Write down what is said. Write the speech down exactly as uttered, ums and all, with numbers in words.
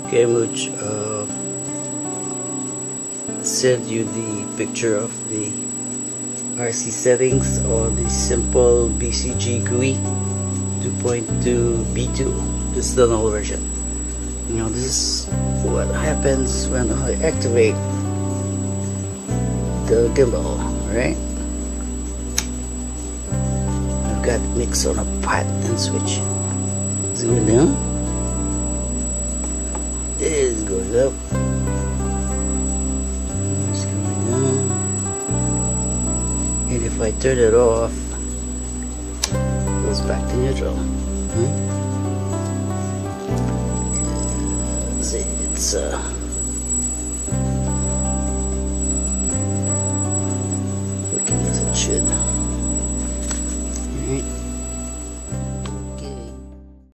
Okay, Mooch, uh, send you the picture of the R C settings on the simple B C G G U I two point two B two. This is the null version. Now this is what happens when I activate the gimbal, right? I've got mix on a pot and switch. It's going down. It is going up. It's going down. And if I turn it off, it goes back to neutral. Hmm? See, it's uh